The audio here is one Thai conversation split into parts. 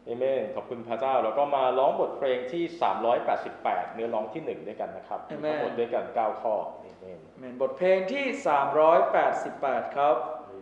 เอเมนขอบคุณพระเจ้าแล้วก็มาร้องบทเพลงที่388เนื้อร้องที่1ด้วยกันนะครับทั้งหมดด้วยกัน9ข้อเอเมนบทเพลงที่388ครับ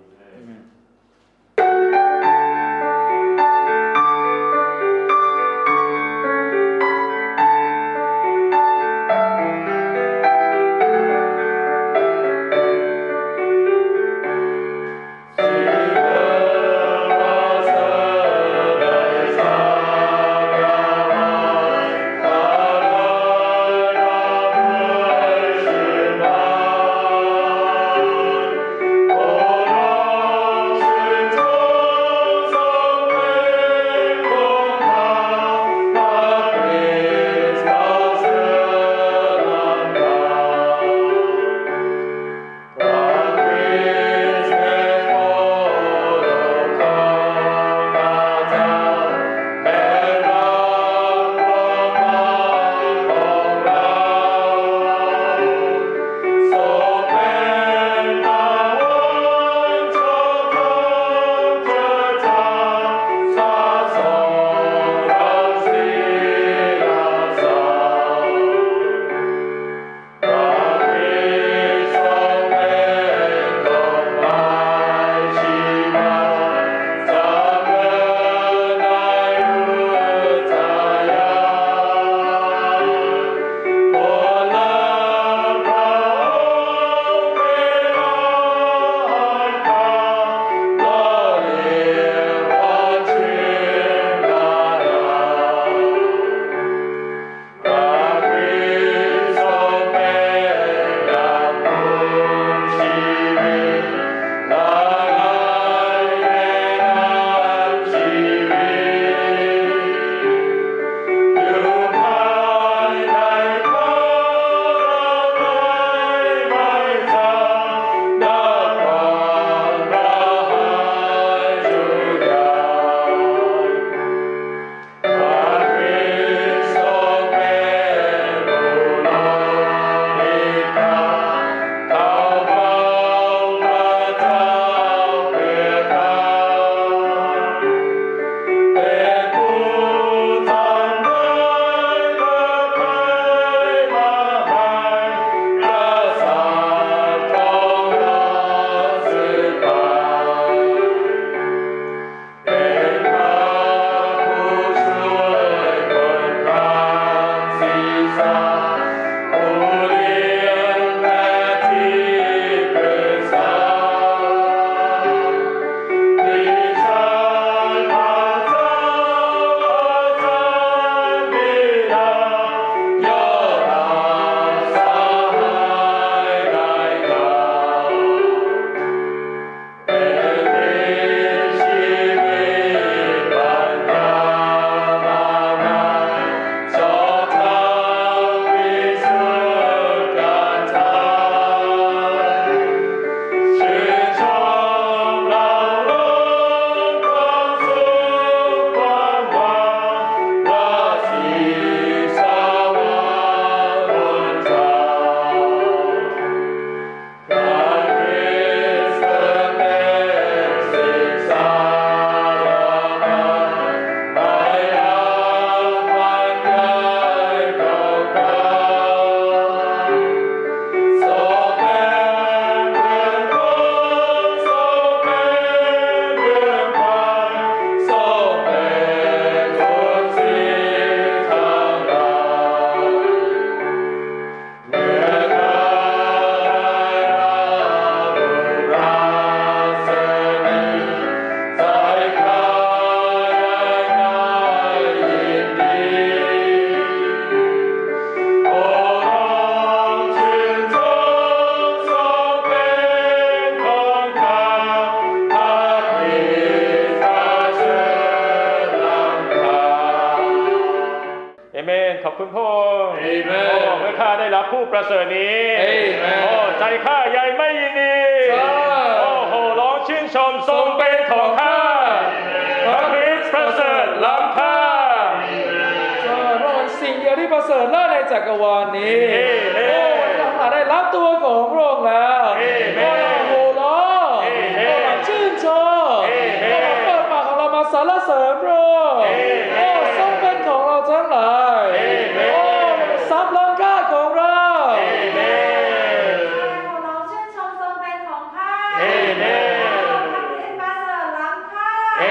ขอบคุณพระองค์เมื่อข้าได้รับผู้ประเสริฐนี้ใจข้าใหญ่ไม่ยินดีโอ้โหร้องชื่นชมทรงเป็นของข้าพระคริสต์ประเสริฐล้ำค่าพระองค์สิ่งเดียวที่ประเสริฐเลิศในจักรวาลนี้เราได้รับตัวของพระองค์แล้วโอ้โหร้องชื่นชมเปิดปากของเรามาสสรรเสริญพระองค์โอ้ทรงเป็นของเราทั้งหลายโอ้ทรัพย์ล้ำค่าของเราเราชื่นชมทรงเป็นของข้าพระฤทธิ์ประเสริฐล้ำค่า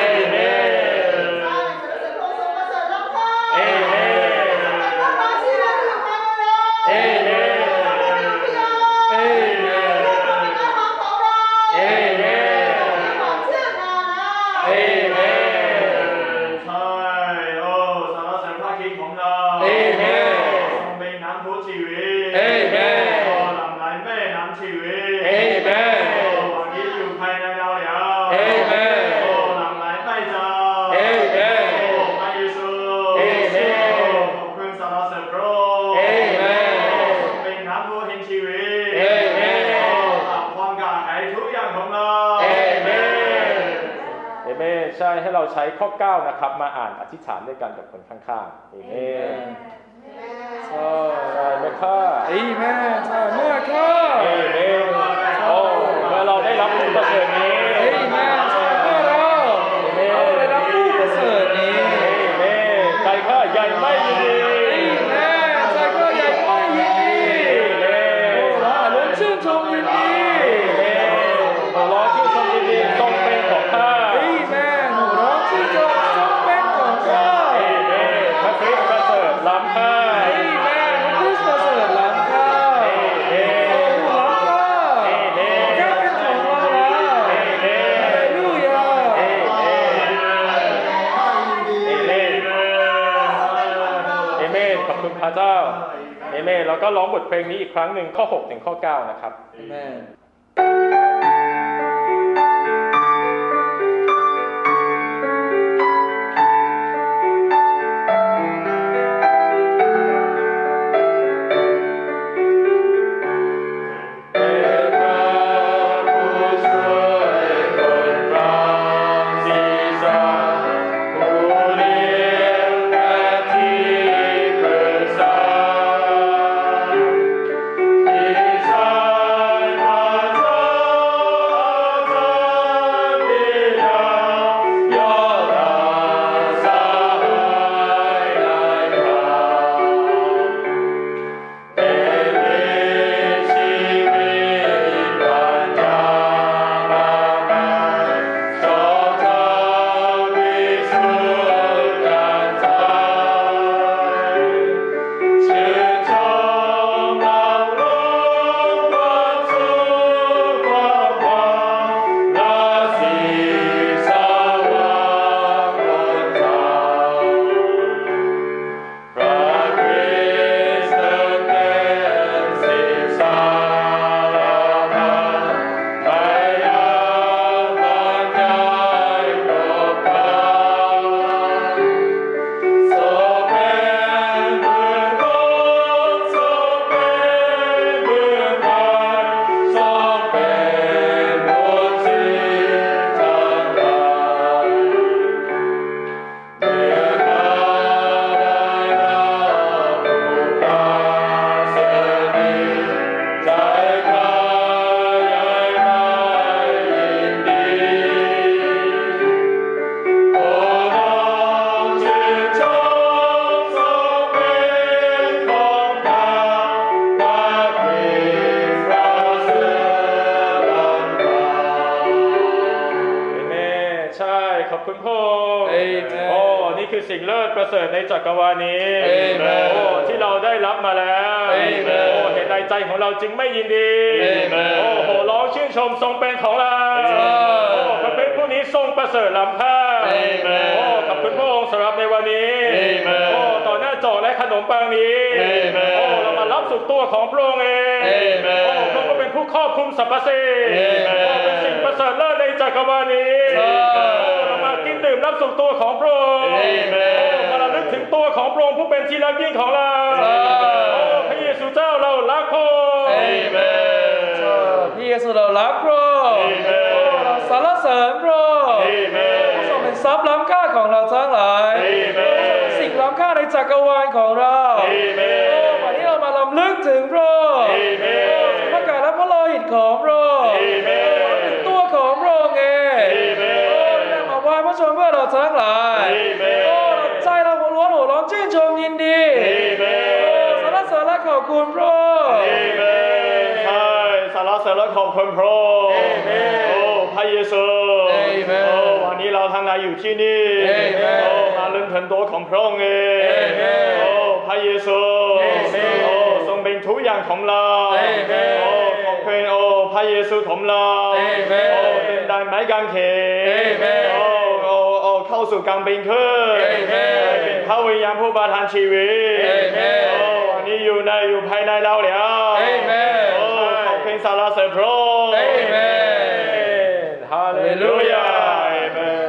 ใช่ให้เราใช้ข้อ9นะครับมาอ่านอธิษฐานด้วยกันกับคนข้างๆเอเมนใช่ไหมค่ะเอเมนใช่ไหมค่ะเอเมนโอ้เมื่อเราได้รับผู้ประเสริฐนี้เอเมนใช่เมื่อเราได้รับผู้ประเสริฐนี้เอเมนใจข้าใหญ่ไม่ยินดีเอเมนใจข้าใหญ่ไม่ยินดีเอเมนโอ้เราชื่นชมยินดีเอเมนเราชื่นชมยินดีทรงเป็นของข้าพระคริสต์ประเสริฐล้ำค่าพระคริสต์ประเสริฐล้ำค่าโอ้ล้ำค่าแค่เป็นของเราแล้วฮาเลลูยาเอเมนขอบคุณพระเจ้าเอเมนแล้วก็ร้องบทเพลงนี้อีกครั้งหนึ่งข้อ6ถึงข้อ9นะครับเอเมนสิ่งเลิศประเสริฐในจักรวาลนี้โอ้ที่เราได้รับมาแล้วโอ้เหตุใดใจของเราจึงไม่ยินดีโอ้โหร้องชื่นชมทรงเป็นของเราโอ้พระเป็นผู้นี้ทรงประเสริฐล้ำค่าโอ้ขอบคุณพระองค์สำหรับในวันนี้โอ้ต่อหน้าจอและขนมปังนี้โอ้เรามารับสุขตัวของพระองค์เองโอ้พระองค์ก็เป็นผู้ครอบคลุมสรรพสิ่งโอ้เป็นสิ่งประเสริฐเลิศในจักรวาลนี้เรามากินดื่มรับสุขตัวของพระองค์มาระลึกถึงตัวของพระองค์ผู้เป็นที่รักยิ่งของเราพระเยซูเจ้าเรารักพระองค์พระเยซูเรารักพระองค์เราสรรเสริญพระองค์พระทรงเป็นทรัพย์ล้ำค่าของเราทั้งหลายสิ่งล้ำค่าในจักรวาลของเราวันนี้เรามาลำลึกถึงพระองค์พระกายและพระโลหิตของพระองค์ถึงตัวของพระองค์เองมาไหว้พระชนเพื่อเราทั้งหลโอ้ใจเราหัวล้วนหัวร้องชื่นชมยินดีสรรเสริญและขอบคุณพระองค์ใช่สารเสริญและขอบคุณพระองค์โอ้พระเยซูโอ้วันนี้เราทั้งหลายอยู่ที่นี่โอ้มาเลื่อนถึงตัวของพระองค์เองโอ้พระเยซูโอ้ทรงเป็นทุกอย่างของเราโอ้ขอบคุณโอ้พระเยซูของเราโอ้เป็นได้ไม้กางเขนโอ้เข้าสู่การเป็นขึ้นเป็นพระวิญญาณผู้ประทานชีวิตโอ้วันนี้อยู่ภายในเราแล้วโอ้ขอบคุณสรรเสริญพระองค์ฮาเลลูยาอาเมน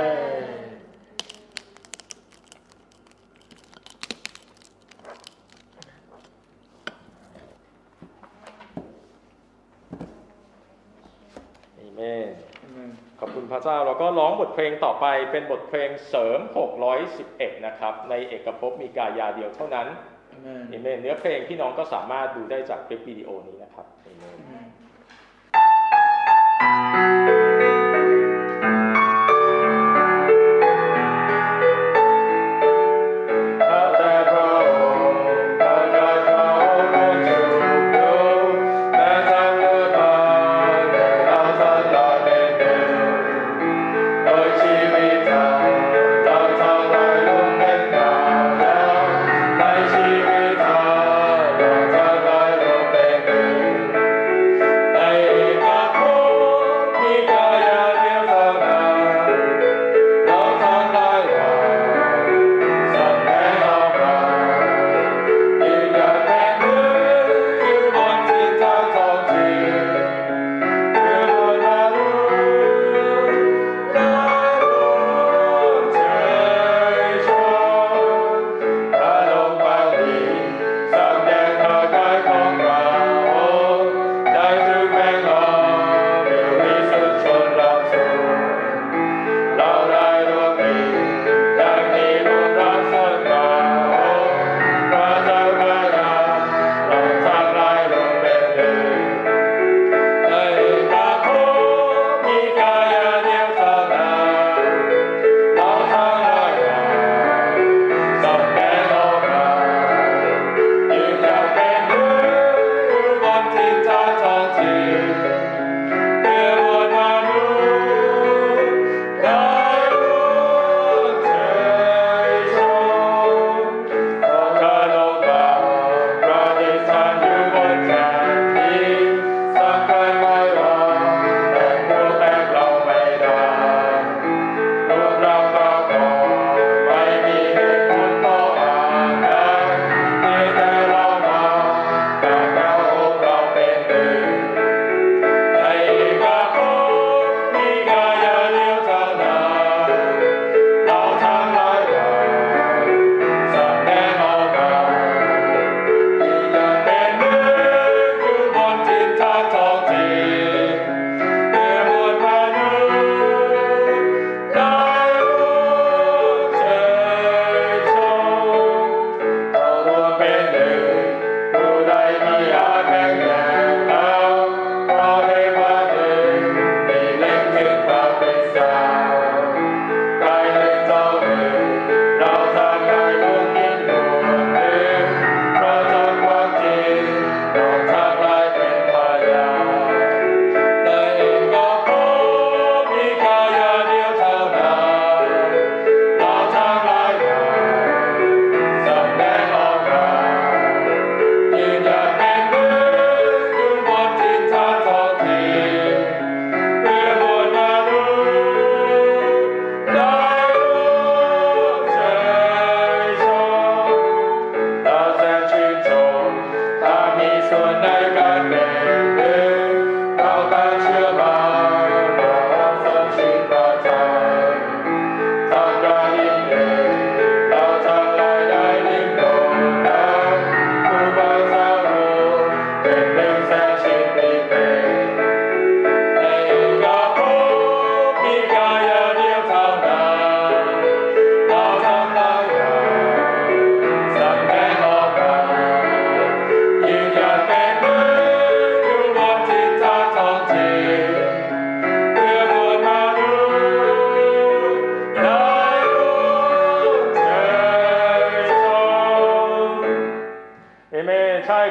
ขอบคุณพระเจ้าเราก็ร้องบทเพลงต่อไปเป็นบทเพลงเสริม611นะครับในเอกภพมีกายาเดียวเท่านั้นเอเมนเนื้อเพลงพี่น้องก็สามารถดูได้จากคลิปวิดีโอนี้นะครับเอเมนเ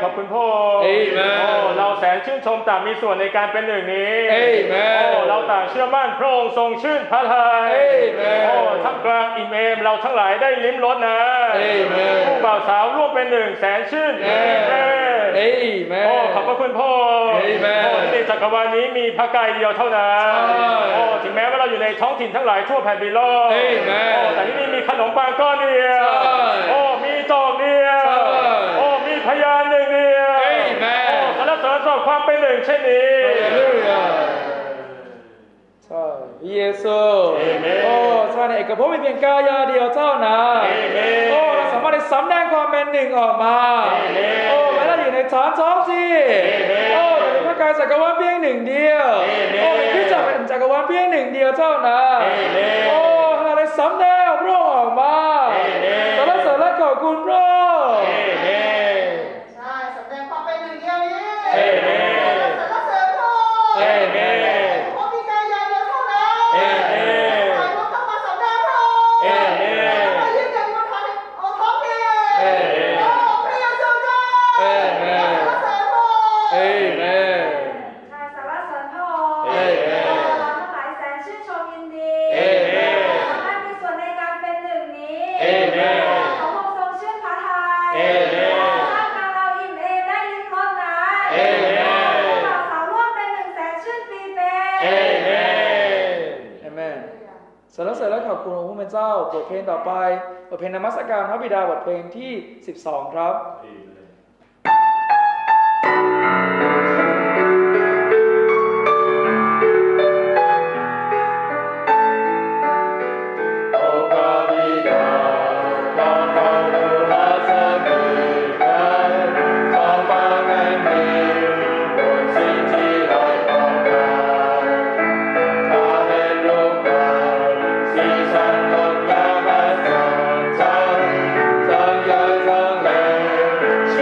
ขอบคุณพระองค์ Amen โอ้เราแสนชื่นชมต่างมีส่วนในการเป็นหนึ่งนี้ Amen โอ้เราต่างเชื่อมั่นพระองค์ทรงชื่นพระทัย Amen โอ้ท่ามกลางอิ่มเอมเราทั้งหลายได้ลิ้มรสนะ Amen ผู้บ่าวสาวร่วมเป็นหนึ่งแสนชื่น Amen โอ้ขอบพระคุณพ่อ Amen โอ้ในจักรวาลนี้มีพระกายเดียวเท่านั้นใช่โอ้ถึงแม้ว่าเราอยู่ในท้องถิ่นทั้งหลายทั่วแผ่นดินโลก Amen โอ้แต่ที่นี่มีขนมปังก้อนเดียวใช่โอ้มีจอกเดียวใช่โอ้มีพยานหนึ่งเดียว Amen โอ้สรรเสริญสำหรับความเป็นหนึ่งเช่นนี้ Hallelujah ใช่พระเยซู Amen โอ้ใช่ในเอกภพมีเพียงกายาเดียวเท่านั้น Amen โอ้เราสามารถได้สำแดงความเป็นหนึ่งออกมา Amen โอ้แม้เราอยู่ในฐานท้องที่ Amen โอ้แต่เป็นพระกายจักรวาลเพียงหนึ่งเดียว Amen โอ้เป็นคริสตจักรเป็นจักรวาลเพียงหนึ่งเดียวเท่านั้น Amen โอ้เราได้สำแดงพระองค์ออกมา Amen สรรเสริญและขอบคุณพระองค์ Amen ใช่แสดงความเป็นหนึ่งเดียวนี้ Amen สรรเสริญพระองค์ Amen พระพิจารณาเดียวเท่านั้น Amen ฝ่ายเราต้องมาสำแดงพระองค์ Amen มายืนยันบนฐานท้องที่ Amen โอ้พระเยซูเจ้า Amen สรรเสริญพระองค์ Amen ใช่สรรเสริญพระองค์ Amen เราทั้งหลายแสนชื่นชมยินดี Amen สามารถมีส่วนในการเป็นหนึ่งนี้ Amen ขอพระองค์ทรงชื่นพระทัย Amen ท่ามกลางเราอิ่มเอมได้ลิ้มรสนะ Amen พวกเราสาวร่วมเป็นหนึ่งแสนชื่นปีเป็น Amen Amen สรรเสริญและขอบคุณองค์ผู้เป็นเจ้าบทเพลงต่อไปบทเพลงนมัสการพระบิดาบทเพลงที่ 12 ครับฉั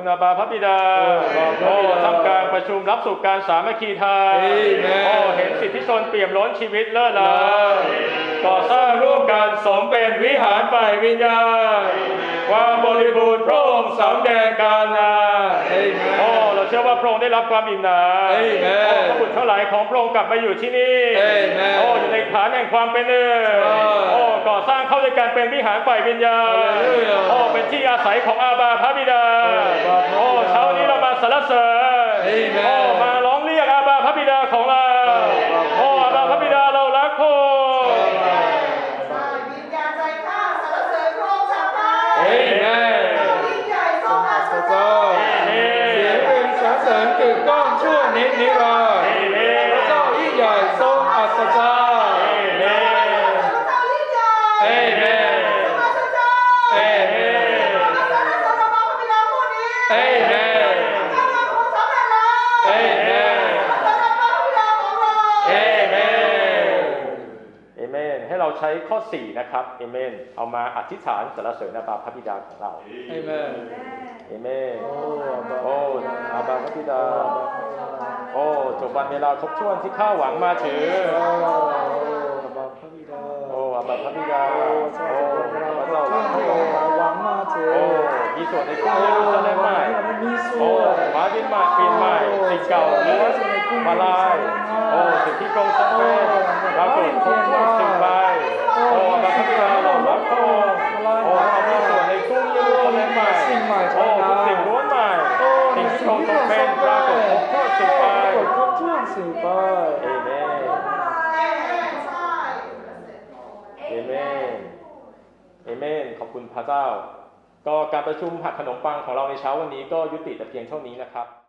อาบาพระบิดาโอ้ทำการประชุมรับสู่การสามัคคีไทยโอ้เห็นสิทธิชนเปี่ยมล้นชีวิตเลิศล้ำก่อสร้างร่วมกันสมเป็นวิหารฝ่ายวิญญาณความบริบูรณ์พระองค์สำแดงการนาโอ้เราเชื่อว่าพระองค์ได้รับความอิ่มหนำโอ้พระบุตรทั้งหลายของพระองค์กลับมาอยู่ที่นี่โอ้อยู่ในฐานแห่งความเป็นหนึ่งโอ้ก่อสร้างเข้าด้วยกันเป็นวิหารฝ่ายวิญญาณโอ้เป็นที่อาศัยของอาบาพระบิดาโอ้เช้านี้เรามาสรรเสริญโอ้มาร้องเรียกอาบาพระบิดาของเราโอ้อาบาพระบิดาเรารักพระองค์วิญญาณใจข้าสรรเสริญพระองค์จากฟ้าเฮ้ยแม่ยิ่งใหญ่ทรงอัศจรรย์เสียงเป็นสรรเสริญกึกก้องชั่วนิดนิรันดร์พระเจ้ายิ่งใหญ่ทรงอัศจรรย์พระเจ้ายิ่งใหญ่เฮ้ยแม่ทรงอัศจรรย์เฮ้ยแม่พระสรรเสริญพระบิดาผู้นี้เฮ้ยแม่การงานของสำเร็จแล้วเฮ้ยแม่พระสรรเสริญพระบิดาของเราเฮ้ยแม่เอเมนให้เราใช้ข้อ 4 นะครับเอเมนเอามาอธิษฐานสรรเสริญอาบาพระบิดาของเราเฮ้ยแม่เอเมนโอ้อาบาพระบิดาโอ้จบวันเวลาครบถ้วนที่ข้าหวังมาถึงโอ้อาบาพระบิดาโอ้พระเจ้าหวังพระองค์หวังมาเจอโอ้มีส่วนในกรุงเยรูซาเล็มใหม่โอ้ฟ้าดินใหม่เปลี่ยนใหม่สิ่งเก่าล้วนมาลายโอ้สิ่งที่กรงทรงเป็นปรากฏครบถ้วนสึกไปโอ้อาบาพระบิดาเรารักพระองค์โอ้เรามีส่วนในกรุงเยรูซาเล็มใหม่โอ้ทุกสิ่งล้วนใหม่สิ่งที่ทรงเป็นปรากฏครบถ้วนสึกไปครบถ้วนสื่อไปเอเมน เอเมน เอเมน ขอบคุณพระเจ้า ก็การประชุมหักขนมปังของเราในเช้าวันนี้ก็ยุติแต่เพียงเท่านี้นะครับ